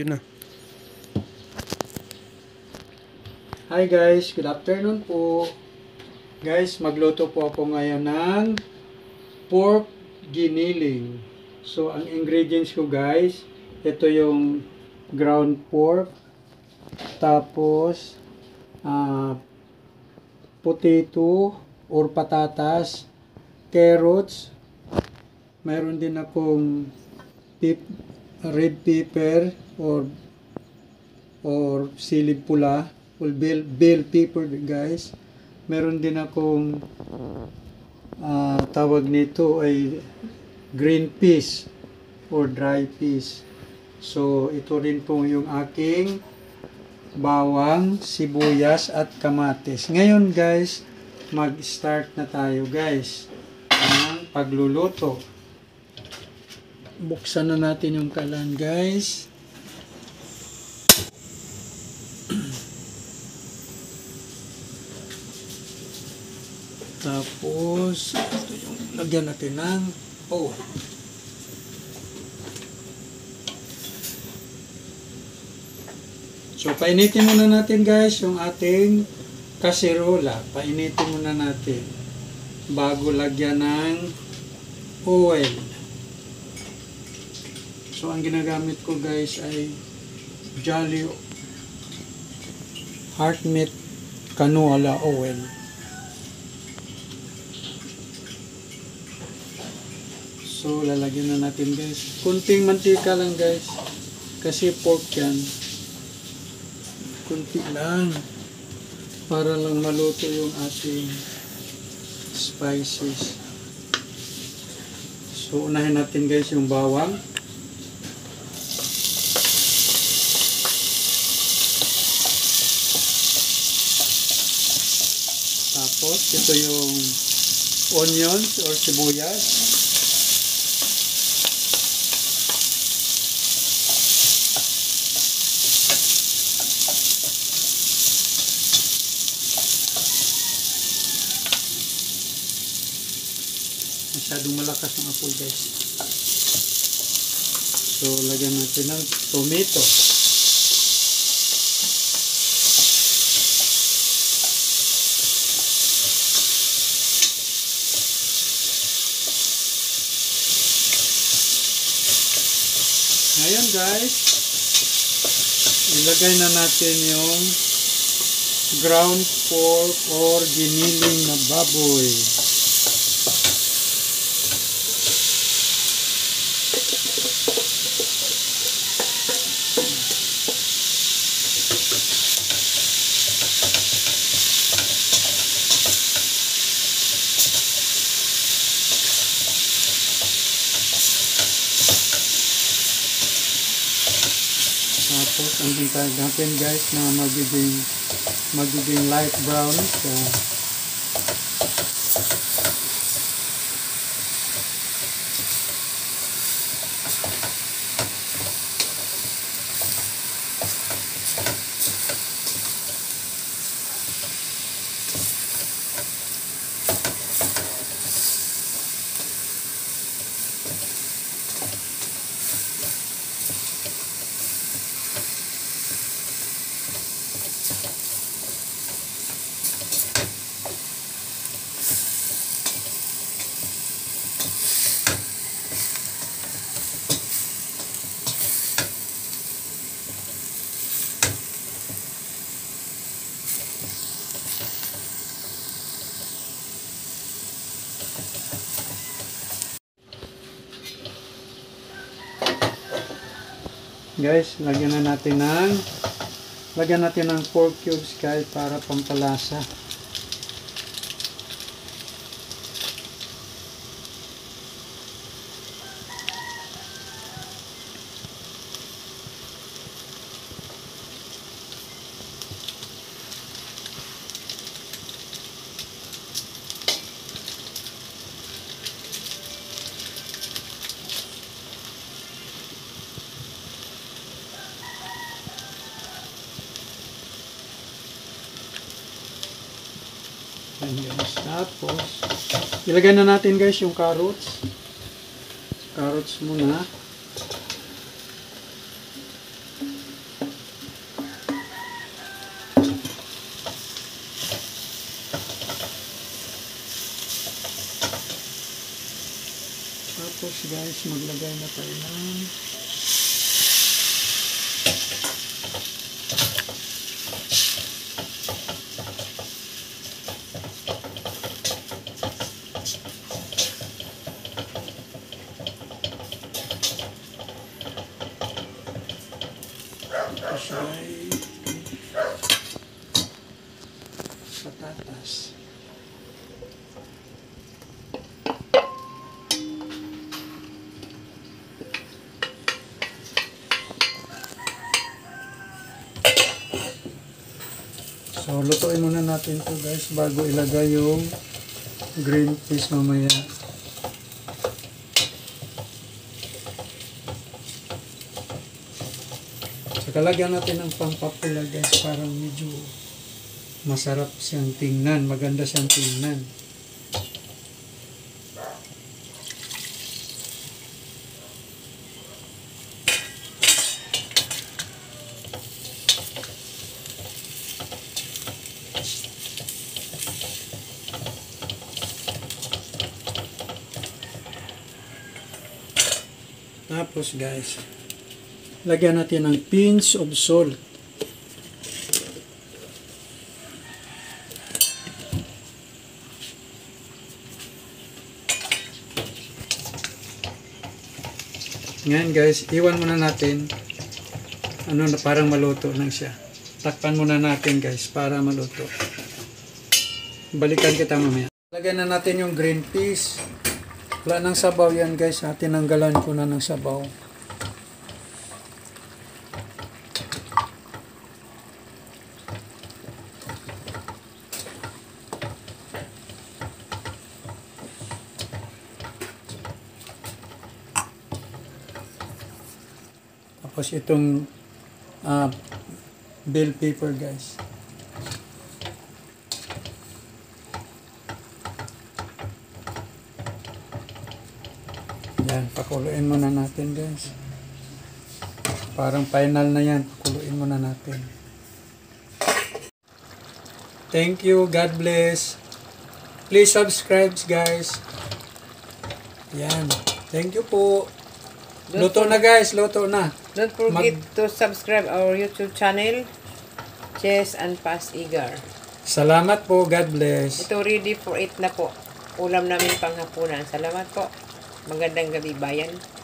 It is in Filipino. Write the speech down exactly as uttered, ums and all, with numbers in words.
Yun na. Hi guys, good afternoon po. Guys, magluto po ako ngayon ng pork giniling. So, ang ingredients ko guys, ito yung ground pork, tapos uh, potato or patatas, carrots, mayroon din akong pip, red pepper or or silib pula or bell, bell pepper guys. Meron din akong uh, tawag nito ay green peas or dry peas. So ito rin po yung aking bawang, sibuyas at kamatis. Ngayon guys, mag-start na tayo guys ng pagluluto. Buksan na natin yung kalan guys. Tapos ito yung lagyan natin ng oh. So painitin muna natin guys yung ating kaserola. Painitin muna natin bago lagyan ng oil. So, ang ginagamit ko guys ay Jolly Heart Meat Canola Oil. So, lalagyan na natin guys. Kunting mantika lang guys. Kasi pork yan. Kunti lang. Para lang maluto yung ating spices. So, unahin natin guys yung bawang. Tapos, ito yung onions or sibuyas. Masyadong malakas ang apoy guys. So, lagyan natin ng tomato. Ngayon guys, ilagay na natin yung ground pork or giniling na baboy. Tapos, ang hintay natin guys na magiging magiging light brown siya. Guys, lagyan na natin ng lagyan natin ng pork cubes guys para pampalasa. Ayan guys. Tapos, ilagay na natin guys yung carrots. Carrots muna. Tapos guys, maglagay na tayo ng tapos ay patatas. So, lutuin muna natin to guys bago ilagay yung green peas mamaya. So, kalagyan natin ng pampapula guys para medyo masarap siyang tingnan, maganda siyang tingnan. Tapos guys, lagyan natin ng pinch of salt. Ngayon guys, iwan muna natin ano na parang maluto lang siya. Takpan muna natin guys para maluto. Balikan kita mamaya. Lagyan na natin yung green peas. Wala ng sabaw yan guys, ha? Tinanggalan ko na ng sabaw. Tapos itong uh, bell pepper guys. Yan, pakuluin muna natin guys. Parang final na yan. Pakuluin muna natin. Thank you. God bless. Please subscribe guys. Yan. Thank you po. Luto na guys. Luto na. Don't forget Mag to subscribe our YouTube channel. Chess and Pass Eager. Salamat po. God bless. Ito ready for it na po. Ulam namin panghapunan. Salamat po. Magandang gabi bayan.